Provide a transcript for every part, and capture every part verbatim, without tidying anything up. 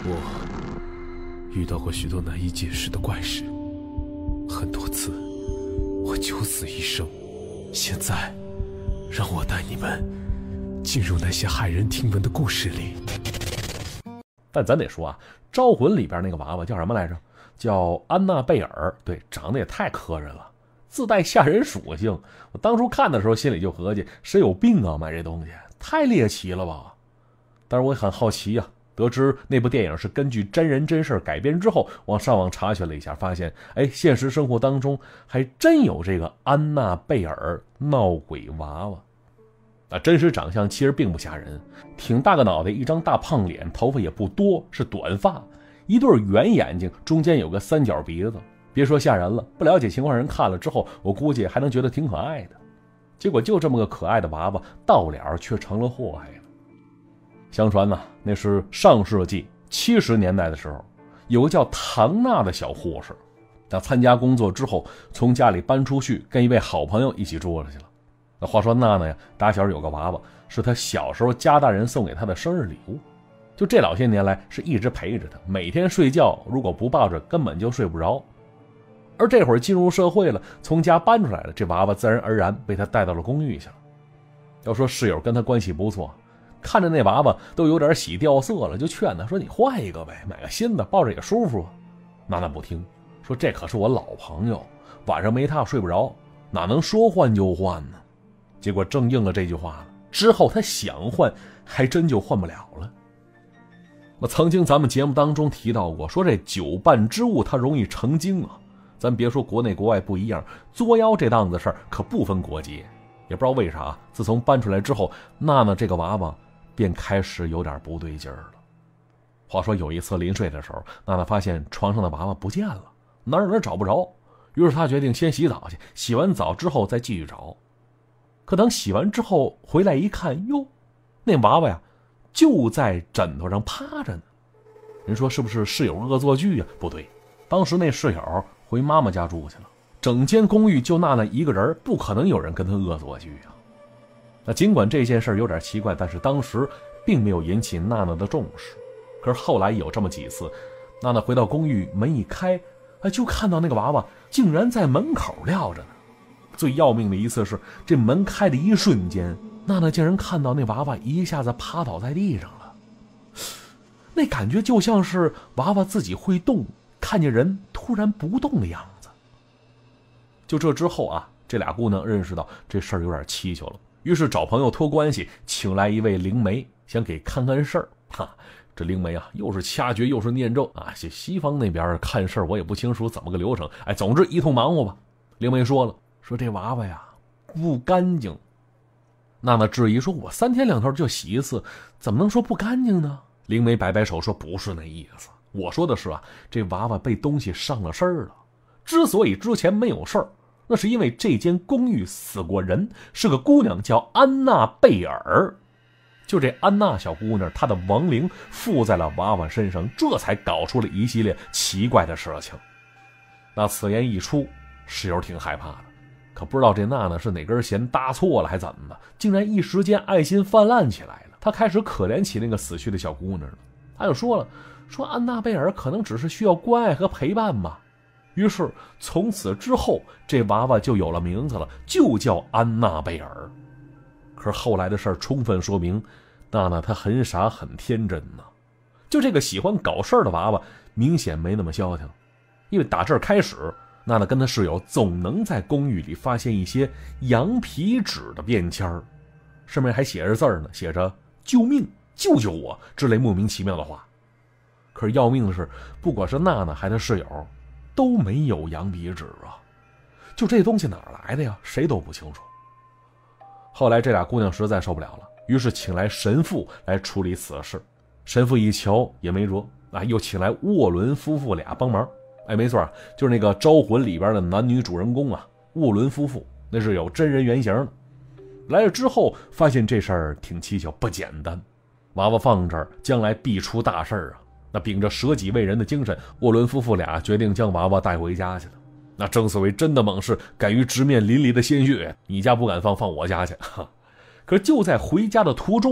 我遇到过许多难以解释的怪事，很多次我九死一生。现在让我带你们进入那些骇人听闻的故事里。 但咱得说啊，招魂里边那个娃娃叫什么来着？叫安娜贝尔。对，长得也太磕碜了，自带吓人属性。我当初看的时候心里就合计，谁有病啊，买这东西太猎奇了吧。但是我也很好奇啊，得知那部电影是根据真人真事改编之后，往上网查询了一下，发现哎，现实生活当中还真有这个安娜贝尔闹鬼娃娃。啊，真实长相其实并不吓人，挺大个脑袋，一张大胖脸，头发也不多，是短发，一对圆眼睛，中间有个三角鼻子。别说吓人了，不了解情况人看了之后，我估计还能觉得挺可爱的。结果就这么个可爱的娃娃，到了却成了祸害了。相传呢，那是上世纪七十年代的时候，有个叫唐娜的小护士，她参加工作之后，从家里搬出去，跟一位好朋友一起住了去了。那话说娜娜呀，打小有个娃娃，是她小时候家大人送给她的生日礼物，就这老些年来是一直陪着她，每天睡觉如果不抱着根本就睡不着。而这会儿进入社会了，从家搬出来了，这娃娃自然而然被她带到了公寓去了。要说室友跟她关系不错，看着那娃娃都有点洗掉色了，就劝她说你换一个呗，买个新的抱着也舒服啊。娜娜不听，说这可是我老朋友，晚上没他睡不着，哪能说换就换呢？结果正应了这句话了，之后他想换还真就换不了了。那曾经咱们节目当中提到过，说这久伴之物它容易成精啊。咱别说国内国外不一样，作妖这档子事儿可不分国界。也不知道为啥，自从搬出来之后，娜娜这个娃娃便开始有点不对劲儿了。话说有一次临睡的时候，娜娜发现床上的娃娃不见了，哪儿哪儿找不着，于是她决定先洗澡去，洗完澡之后再继续找。可等洗完之后回来一看，哟，那娃娃呀就在枕头上趴着呢。人说是不是室友恶作剧啊？不对，当时那室友回妈妈家住去了，整间公寓就娜娜一个人，不可能有人跟她恶作剧啊。那尽管这件事有点奇怪，但是当时并没有引起娜娜的重视。可是后来有这么几次，娜娜回到公寓，门一开，就看到那个娃娃竟然在门口撂着呢。最要命的一次是，这门开的一瞬间，娜娜竟然看到那娃娃一下子趴倒在地上了。那感觉就像是娃娃自己会动，看见人突然不动的样子。就这之后啊，这俩姑娘认识到这事儿有点蹊跷了，于是找朋友托关系，请来一位灵媒，想给看看事儿。哈，这灵媒啊，又是掐诀又是念咒啊，西方那边看事儿我也不清楚怎么个流程，哎，总之一通忙活吧。灵媒说了，说这娃娃呀不干净。娜娜质疑说，我三天两头就洗一次，怎么能说不干净呢？灵媒摆摆手说，不是那意思，我说的是啊，这娃娃被东西上了身了。之所以之前没有事儿，那是因为这间公寓死过人，是个姑娘叫安娜贝尔。就这安娜小姑娘，她的亡灵附在了娃娃身上，这才搞出了一系列奇怪的事情。那此言一出，室友挺害怕的，可不知道这娜娜是哪根弦搭错了还怎么的，竟然一时间爱心泛滥起来了。她开始可怜起那个死去的小姑娘了。她就说了，说安娜贝尔可能只是需要关爱和陪伴吧。于是从此之后，这娃娃就有了名字了，就叫安娜贝尔。可是后来的事儿充分说明，娜娜她很傻很天真呢。就这个喜欢搞事儿的娃娃，明显没那么消停。因为打这儿开始，娜娜跟她室友总能在公寓里发现一些羊皮纸的便签儿，上面还写着字儿呢，写着救命救救我之类莫名其妙的话。可是要命的是，不管是娜娜还是室友都没有羊皮纸啊，就这东西哪儿来的呀，谁都不清楚。后来这俩姑娘实在受不了了，于是请来神父来处理此事。神父一瞧也没辙啊，又请来沃伦夫妇俩帮忙。哎，没错，就是那个招魂里边的男女主人公啊，沃伦夫妇，那是有真人原型的。来了之后发现这事儿挺蹊跷，不简单。娃娃放这儿将来必出大事儿啊。那秉着舍己为人的精神，沃伦夫妇俩决定将娃娃带回家去了。那正所谓真的猛士敢于直面淋漓的鲜血，你家不敢放，放我家去。可是就在回家的途中，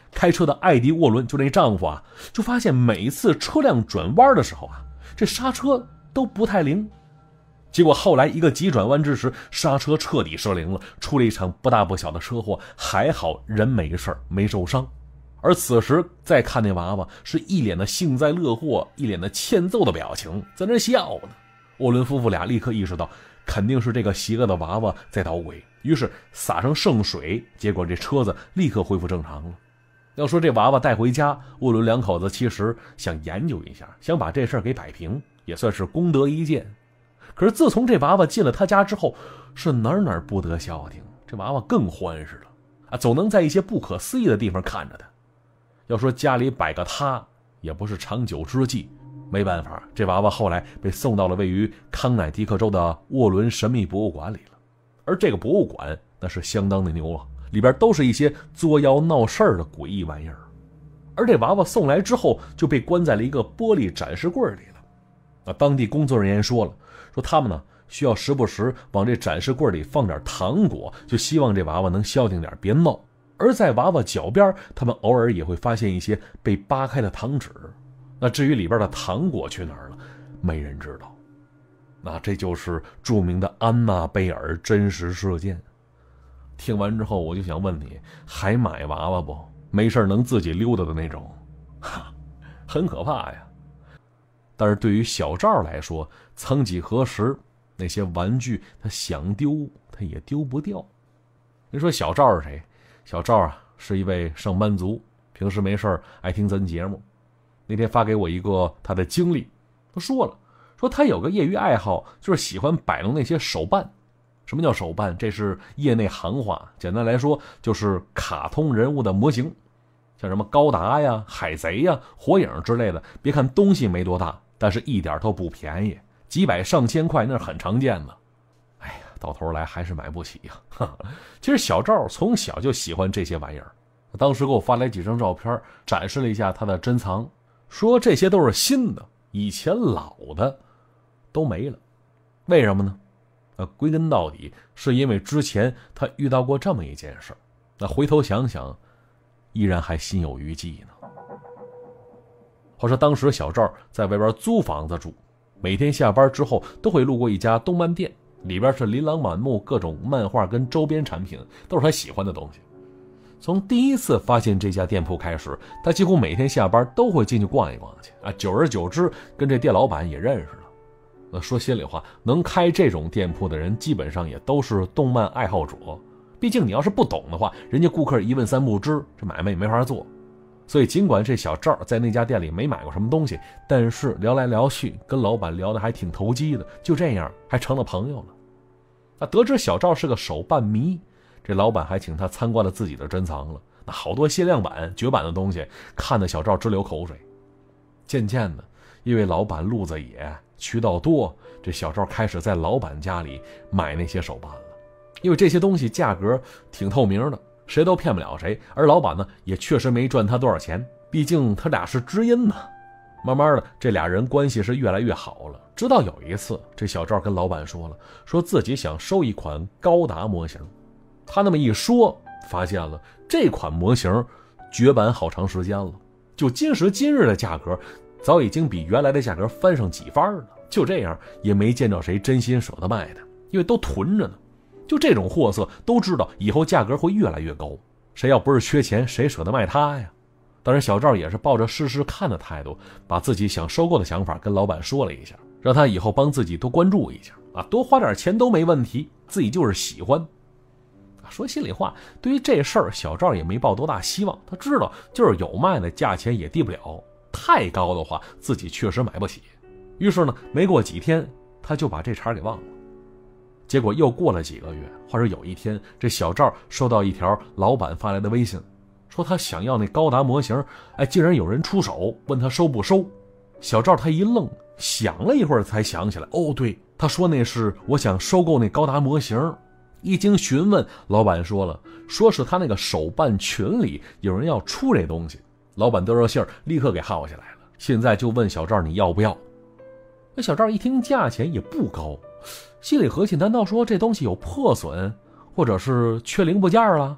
开车的艾迪沃伦就那丈夫啊，就发现每次车辆转弯的时候啊，这刹车都不太灵。结果后来一个急转弯之时，刹车彻底失灵了，出了一场不大不小的车祸，还好人没事没受伤。而此时再看那娃娃，是一脸的幸灾乐祸，一脸的欠揍的表情，在那笑呢。沃伦夫妇俩立刻意识到，肯定是这个邪恶的娃娃在捣鬼，于是洒上圣水，结果这车子立刻恢复正常了。要说这娃娃带回家，沃伦两口子其实想研究一下，想把这事儿给摆平，也算是功德一件。可是自从这娃娃进了他家之后，是哪儿哪儿不得消停，这娃娃更欢实了啊，总能在一些不可思议的地方看着他。要说家里摆个他，也不是长久之计。没办法，这娃娃后来被送到了位于康乃狄克州的沃伦神秘博物馆里了。而这个博物馆那是相当的牛啊，里边都是一些作妖闹事儿的诡异玩意儿。而这娃娃送来之后就被关在了一个玻璃展示柜里了。啊，当地工作人员说了，说他们呢需要时不时往这展示柜里放点糖果，就希望这娃娃能消停点，别闹。而在娃娃脚边，他们偶尔也会发现一些被扒开的糖纸。那至于里边的糖果去哪儿了，没人知道。那这就是著名的安娜贝尔真实事件。听完之后，我就想问你，还买娃娃不？没事能自己溜达的那种，哈，很可怕呀。但是对于小赵来说，曾几何时，那些玩具他想丢，他也丢不掉。你说小赵是谁？小赵啊，是一位上班族，平时没事爱听咱节目。那天发给我一个他的经历，他说了，说他有个业余爱好，就是喜欢摆弄那些手办。什么叫手办？这是业内行话，简单来说就是卡通人物的模型，像什么高达呀、海贼呀、火影之类的。别看东西没多大，但是一点都不便宜，几百上千块那是很常见的。哎呀，到头来还是买不起呀。其实小赵从小就喜欢这些玩意儿，当时给我发来几张照片，展示了一下他的珍藏，说这些都是新的，以前老的都没了。为什么呢？呃，归根到底是因为之前他遇到过这么一件事，那回头想想依然还心有余悸呢。话说当时小赵在外边租房子住，每天下班之后都会路过一家动漫店，里边是琳琅满目，各种漫画跟周边产品都是他喜欢的东西。从第一次发现这家店铺开始，他几乎每天下班都会进去逛一逛去啊。久而久之，跟这店老板也认识了。那说心里话，能开这种店铺的人基本上也都是动漫爱好者。毕竟你要是不懂的话，人家顾客一问三不知，这买卖也没法做。所以尽管这小赵在那家店里没买过什么东西，但是聊来聊去，跟老板聊得还挺投机的，就这样还成了朋友了。那得知小赵是个手办迷，这老板还请他参观了自己的珍藏了。那好多限量版、绝版的东西，看得小赵直流口水。渐渐的，因为老板路子野，渠道多，这小赵开始在老板家里买那些手办了。因为这些东西价格挺透明的，谁都骗不了谁，而老板呢也确实没赚他多少钱，毕竟他俩是知音呢。慢慢的，这俩人关系是越来越好了。直到有一次，这小赵跟老板说了，说自己想收一款高达模型。他那么一说，发现了这款模型绝版好长时间了，就今时今日的价格早已经比原来的价格翻上几番了。就这样也没见着谁真心舍得卖的，因为都囤着呢。就这种货色，都知道以后价格会越来越高，谁要不是缺钱，谁舍得卖它呀？当然小赵也是抱着试试看的态度，把自己想收购的想法跟老板说了一下，让他以后帮自己多关注一下啊，多花点钱都没问题，自己就是喜欢。说心里话，对于这事儿小赵也没抱多大希望，他知道就是有卖的，价钱也低不了，太高的话自己确实买不起。于是呢，没过几天他就把这茬给忘了。结果又过了几个月，话说有一天，这小赵收到一条老板发来的微信，说他想要那高达模型，哎，竟然有人出手，问他收不收。小赵他一愣，想了一会儿才想起来，哦对，他说那是我想收购那高达模型。一经询问，老板说了，说是他那个手办群里有人要出这东西。老板得着信儿，立刻给耗下来了，现在就问小赵你要不要。那小赵一听价钱也不高，心里合计，难道说这东西有破损，或者是缺零部件了？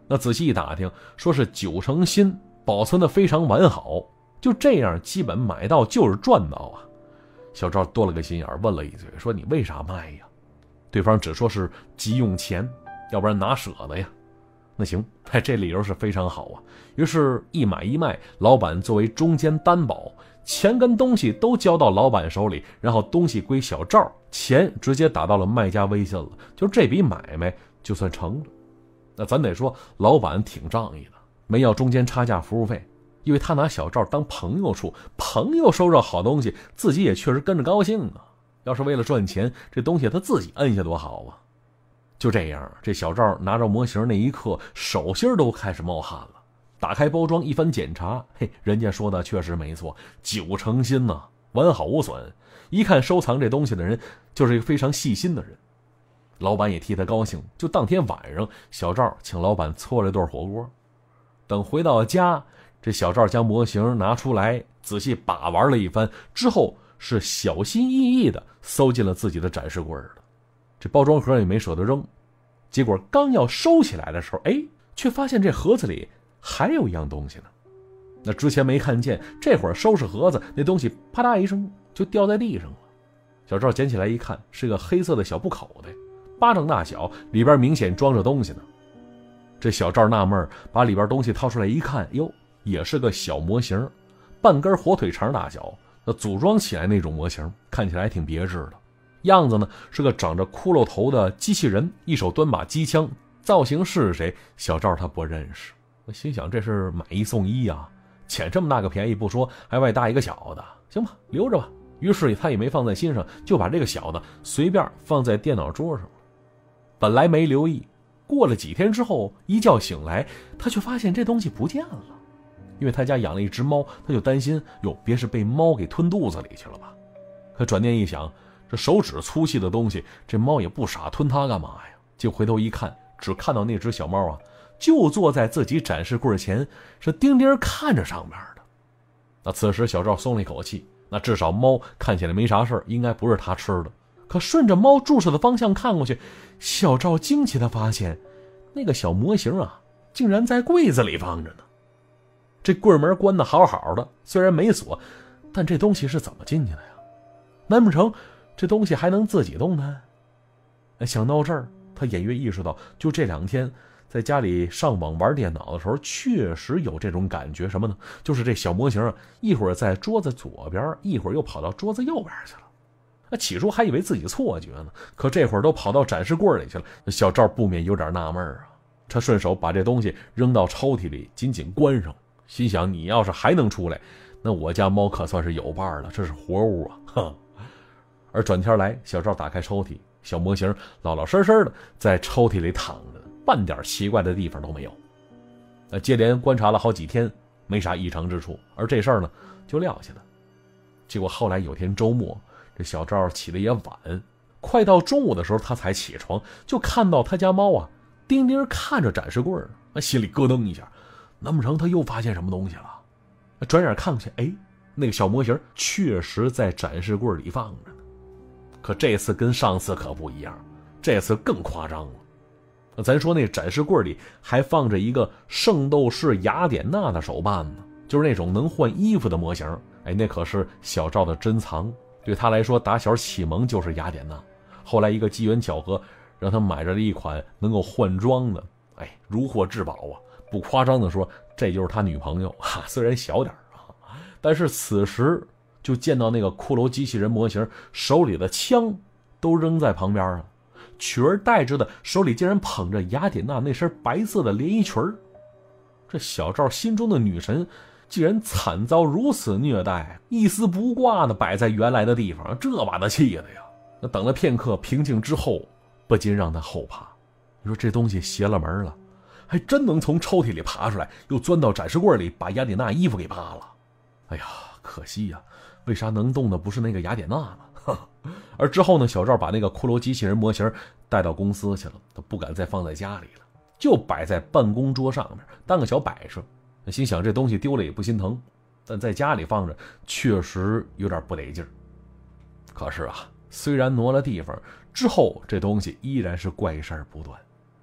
那仔细一打听，说是九成新，保存的非常完好，就这样基本买到就是赚到啊。小赵多了个心眼，问了一嘴，说你为啥卖呀？对方只说是急用钱，要不然哪舍得呀。那行，这理由是非常好啊。于是一买一卖，老板作为中间担保，钱跟东西都交到老板手里，然后东西归小赵，钱直接打到了卖家微信了，就这笔买卖就算成了。那咱得说老板挺仗义的，没要中间差价服务费，因为他拿小赵当朋友处，朋友收着好东西，自己也确实跟着高兴啊。要是为了赚钱，这东西他自己摁下多好啊。就这样，这小赵拿着模型那一刻，手心都开始冒汗了。打开包装一番检查，嘿，人家说的确实没错，九成新呐，完好无损。一看收藏这东西的人就是一个非常细心的人，老板也替他高兴。就当天晚上，小赵请老板搓了一顿火锅。等回到家，这小赵将模型拿出来仔细把玩了一番之后，是小心翼翼的收进了自己的展示柜了。这包装盒也没舍得扔，结果刚要收起来的时候，哎，却发现这盒子里还有一样东西呢。那之前没看见，这会儿收拾盒子，那东西啪嗒一声就掉在地上了。小赵捡起来一看，是个黑色的小布口袋，巴掌大小，里边明显装着东西呢。这小赵纳闷，把里边东西掏出来一看，哟，也是个小模型，半根火腿肠大小，那组装起来那种模型，看起来还挺别致的。样子呢是个长着骷髅头的机器人，一手端把机枪，造型是谁？小赵他不认识。我心想这是买一送一啊，捡这么大个便宜不说，还外搭一个小的，行吧，留着吧。于是他也没放在心上，就把这个小的随便放在电脑桌上了。本来没留意，过了几天之后，一觉醒来，他却发现这东西不见了。因为他家养了一只猫，他就担心，哟，别是被猫给吞肚子里去了吧？可转念一想，这手指粗细的东西，这猫也不傻，吞它干嘛呀？就回头一看，只看到那只小猫啊，就坐在自己展示柜前，是定定看着上面的。那此时小赵松了一口气，那至少猫看起来没啥事，应该不是他吃的。可顺着猫注视的方向看过去，小赵惊奇的发现，那个小模型啊，竟然在柜子里放着呢。这柜门关得好好的，虽然没锁，但这东西是怎么进去的呀？难不成这东西还能自己动弹？想到这儿，他隐约意识到，就这两天在家里上网玩电脑的时候，确实有这种感觉。什么呢？就是这小模型啊，一会儿在桌子左边，一会儿又跑到桌子右边去了。那起初还以为自己错觉呢，可这会儿都跑到展示柜里去了。小赵不免有点纳闷啊。他顺手把这东西扔到抽屉里，紧紧关上，心想：你要是还能出来，那我家猫可算是有伴了，这是活物啊！哼。而转天来，小赵打开抽屉，小模型老老实实的在抽屉里躺着，半点奇怪的地方都没有。那接连观察了好几天，没啥异常之处，而这事儿呢就撂下了。结果后来有天周末，这小赵起得也晚，快到中午的时候他才起床，就看到他家猫啊盯盯看着展示柜，那心里咯噔一下，难不成他又发现什么东西了？转眼看过去，哎，那个小模型确实在展示柜里放着呢。可这次跟上次可不一样，这次更夸张了。咱说那展示柜里还放着一个圣斗士雅典娜的手办呢，就是那种能换衣服的模型。哎，那可是小赵的珍藏，对他来说打小启蒙就是雅典娜。后来一个机缘巧合，让他买着了一款能够换装的，哎，如获至宝啊！不夸张的说，这就是他女朋友哈，虽然小点啊，但是此时就见到那个骷髅机器人模型手里的枪都扔在旁边啊，取而代之的手里竟然捧着雅典娜那身白色的连衣裙。这小赵心中的女神既然惨遭如此虐待，一丝不挂的摆在原来的地方，这把他气的呀！那等了片刻平静之后，不禁让他后怕。你说这东西邪了门了，还真能从抽屉里爬出来，又钻到展示柜里把雅典娜衣服给扒了。哎呀，可惜呀，为啥能动的不是那个雅典娜呢？而之后呢，小赵把那个骷髅机器人模型带到公司去了，他不敢再放在家里了，就摆在办公桌上面当个小摆设。心想这东西丢了也不心疼，但在家里放着确实有点不得劲儿。可是啊，虽然挪了地方之后，这东西依然是怪事儿不断。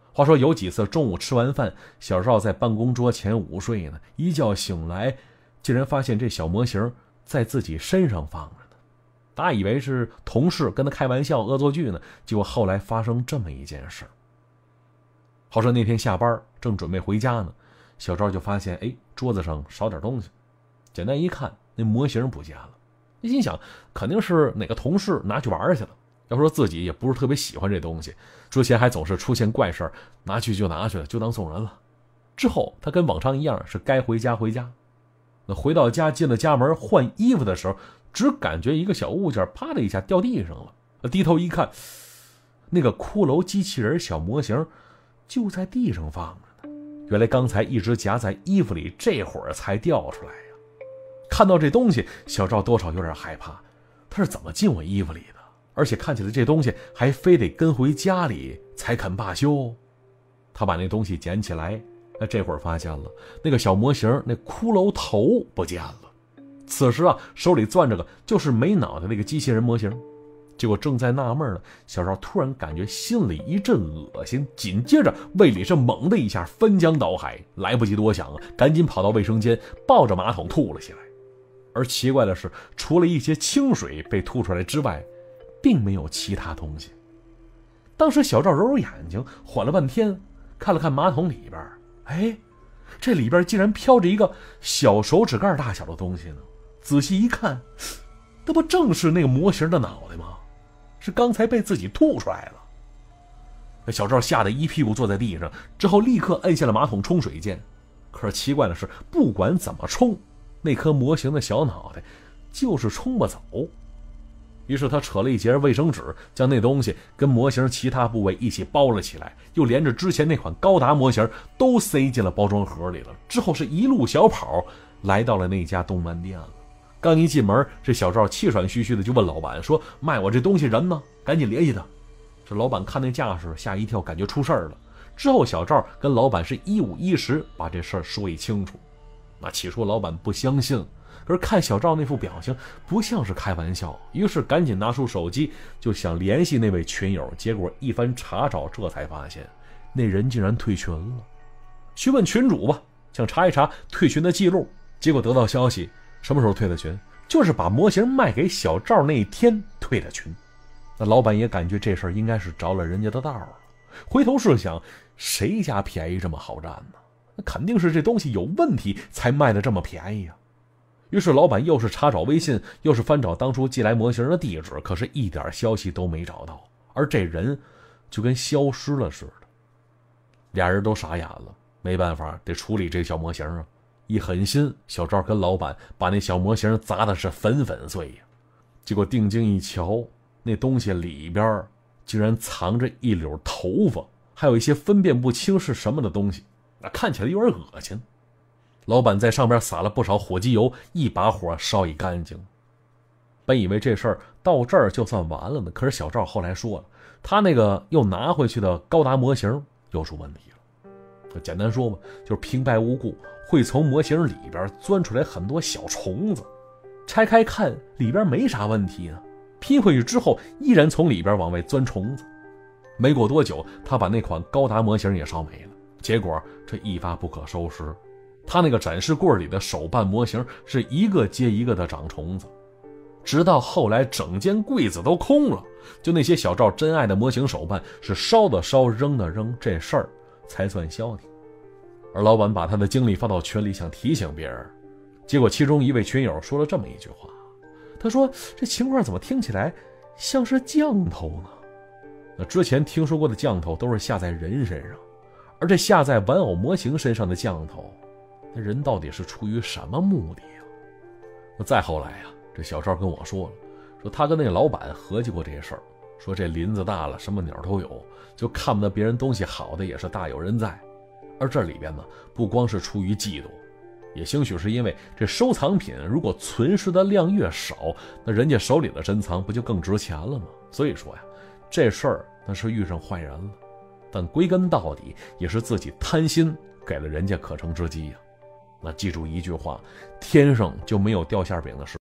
话说有几次中午吃完饭，小赵在办公桌前午睡呢，一觉醒来，竟然发现这小模型在自己身上放着呢。他以为是同事跟他开玩笑恶作剧呢，结果后来发生这么一件事。话说那天下班正准备回家呢，小赵就发现哎，桌子上少点东西，简单一看，那模型不见了。一心想肯定是哪个同事拿去玩去了，要说自己也不是特别喜欢这东西，之前还总是出现怪事，拿去就拿去了，就当送人了。之后他跟往常一样，是该回家回家。那回到家进了家门换衣服的时候，只感觉一个小物件啪的一下掉地上了，低头一看，那个骷髅机器人小模型就在地上放着呢。原来刚才一直夹在衣服里，这会儿才掉出来呀。看到这东西，小赵多少有点害怕，他是怎么进我衣服里的？而且看起来这东西还非得跟回家里才肯罢休。他把那东西捡起来，那这会儿发现了那个小模型那骷髅头不见了。此时啊，手里攥着个就是没脑袋那个机器人模型。结果正在纳闷呢，小赵突然感觉心里一阵恶心，紧接着胃里是猛的一下翻江倒海，来不及多想啊，赶紧跑到卫生间，抱着马桶吐了起来。而奇怪的是，除了一些清水被吐出来之外，并没有其他东西。当时小赵揉揉眼睛，缓了半天，看了看马桶里边，哎，这里边竟然飘着一个小手指盖大小的东西呢。仔细一看，这不正是那个模型的脑袋吗？是刚才被自己吐出来了。那小赵吓得一屁股坐在地上，之后立刻摁下了马桶冲水键。可是奇怪的是，不管怎么冲，那颗模型的小脑袋就是冲不走。于是他扯了一截卫生纸，将那东西跟模型其他部位一起包了起来，又连着之前那款高达模型都塞进了包装盒里了。之后是一路小跑来到了那家动漫店了。刚一进门，这小赵气喘吁吁的就问老板说：“卖我这东西人呢？赶紧联系他。”这老板看那架势，吓一跳，感觉出事儿了。之后小赵跟老板是一五一十把这事儿说一清楚。那起初老板不相信，可是看小赵那副表情不像是开玩笑，于是赶紧拿出手机就想联系那位群友。结果一番查找，这才发现那人竟然退群了。询问群主吧，想查一查退群的记录，结果得到消息，什么时候退的群？就是把模型卖给小赵那一天退的群。那老板也感觉这事儿应该是着了人家的道了，回头是想，谁家便宜这么好占呢？那肯定是这东西有问题才卖的这么便宜啊。于是老板又是查找微信，又是翻找当初寄来模型的地址，可是一点消息都没找到，而这人就跟消失了似的。俩人都傻眼了，没办法，得处理这小模型啊。一狠心，小赵跟老板把那小模型砸的是粉粉碎呀。结果定睛一瞧，那东西里边竟然藏着一绺头发，还有一些分辨不清是什么的东西，那看起来有点恶心。老板在上边撒了不少火机油，一把火烧一干净。本以为这事儿到这儿就算完了呢，可是小赵后来说了，他那个又拿回去的高达模型又出问题了。简单说吧，就是平白无故会从模型里边钻出来很多小虫子，拆开看里边没啥问题呢，拼回去之后依然从里边往外钻虫子。没过多久，他把那款高达模型也烧没了，结果这一发不可收拾，他那个展示柜里的手办模型是一个接一个的长虫子，直到后来整间柜子都空了，就那些小赵真爱的模型手办是烧的烧，扔的扔，这事儿才算消停。而老板把他的经历发到群里，想提醒别人，结果其中一位群友说了这么一句话，他说这情况怎么听起来像是降头呢？那之前听说过的降头都是下在人身上，而这下在玩偶模型身上的降头，那人到底是出于什么目的呀？那再后来啊，这小赵跟我说了，说他跟那个老板合计过这事儿，说这林子大了，什么鸟都有，就看不得别人东西好的也是大有人在。而这里边呢，不光是出于嫉妒，也兴许是因为这收藏品如果存世的量越少，那人家手里的珍藏不就更值钱了吗？所以说呀，这事儿那是遇上坏人了，但归根到底也是自己贪心给了人家可乘之机呀。那记住一句话，天上就没有掉馅饼的事，